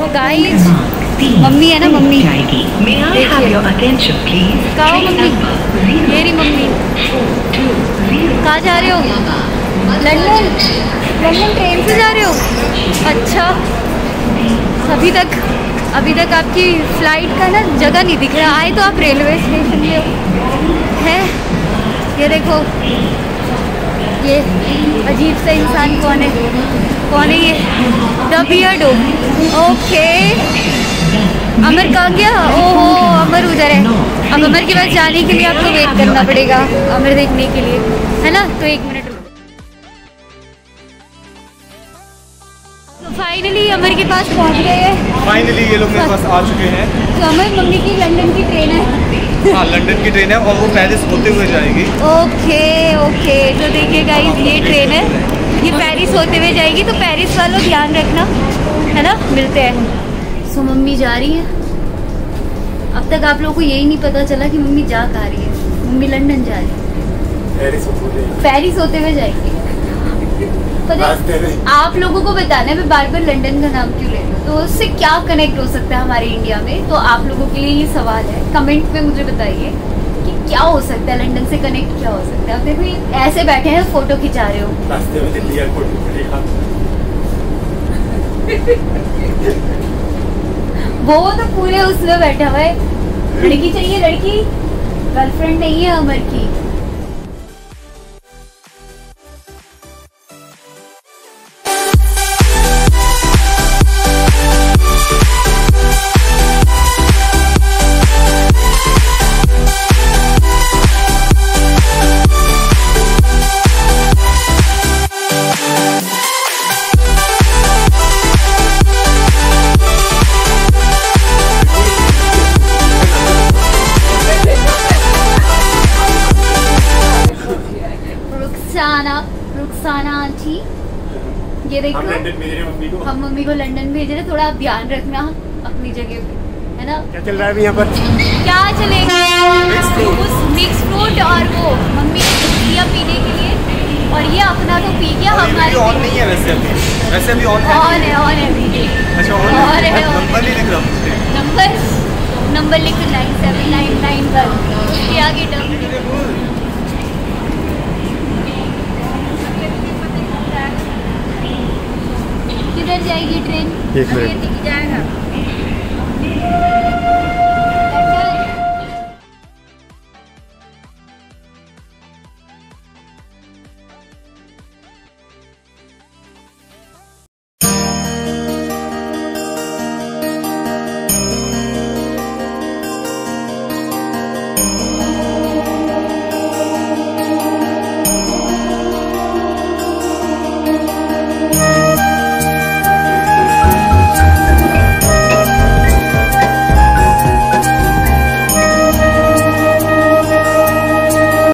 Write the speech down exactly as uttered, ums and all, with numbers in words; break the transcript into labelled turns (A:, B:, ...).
A: Guys mummy है ना, mummy
B: देखिए
A: कहाँ मम्मी, मेरी मम्मी। कहाँ जा रहे हो? लंदन। लंदन ट्रेन से जा रहे हो? अच्छा, अभी तक अभी तक आपकी फ़्लाइट का ना जगह नहीं दिख रहा। आए तो आप रेलवे स्टेशन में हो है। ये देखो, ये अजीब सा इंसान कौन है? कौन है ये? द बियर्डो। ओके, अमर कहाँ गया? ओहो, अमर उधर है। अब अमर के पास जाने के लिए आपको वेट करना पड़ेगा, अमर देखने के लिए, है ना? तो एक मिनट। तो फाइनली अमर के पास पहुंच गए हैं।
C: फाइनली ये लोग मेरे पास आ चुके हैं।
A: तो अमर, मम्मी की लंदन की ट्रेन है।
C: हाँ, लंदन की ट्रेन है और वो पेरिस होते हुए जाएगी।
A: ओके ओके, तो देखिए गाइस, ये ट्रेन है, ये पेरिस होते हुए जाएगी। तो पेरिस वालों ध्यान रखना, है ना? मिलते हैं। सो मम्मी जा रही है। अब तक आप लोगों को यही नहीं पता चला कि मम्मी जा कहाँ रही है। मम्मी लंदन जा रही है, पेरिस होते हुए जाएगी। पता है, आप लोगों को बताना है मैं बार बार लंदन का नाम क्यों ले रही हूँ, तो उससे क्या कनेक्ट हो सकता है हमारे इंडिया में। तो आप लोगों के लिए ये सवाल है, कमेंट में मुझे बताइए कि क्या हो सकता है, लंदन से कनेक्ट क्या हो सकता है। अब देखो, ये ऐसे बैठे हैं, फोटो खिंचा रहे हो।
C: रास्ते में दिल्ली एयरपोर्ट
A: वो तो पूरे उसमें बैठा हुआ है। लड़की चाहिए, लड़की, गर्लफ्रेंड नहीं है अमर की। रुखसाना आंटी, ये देखो, हम मम्मी को लंदन भेज रहे। थोड़ा आप ध्यान रखना अपनी जगह पे, है ना?
C: क्या चल रहा है अभी यहाँ पर?
A: क्या चलेगा? मिक्स फ्रूट और वो मम्मी ने दिया पीने के लिए, और ये अपना तो पी गया। हमारे
C: ऑन नहीं है वैसे अभी, वैसे अभी ऑन है।
A: ऑन है, ऑन है अभी।
C: अच्छा, ऑन है, नंबर नहीं लिख रहा।
A: नंबर नंबर लिख nine seven nine nine one के आगे डब। किधर जाएगी ट्रेन?
C: एक मिनट
A: जाएगा।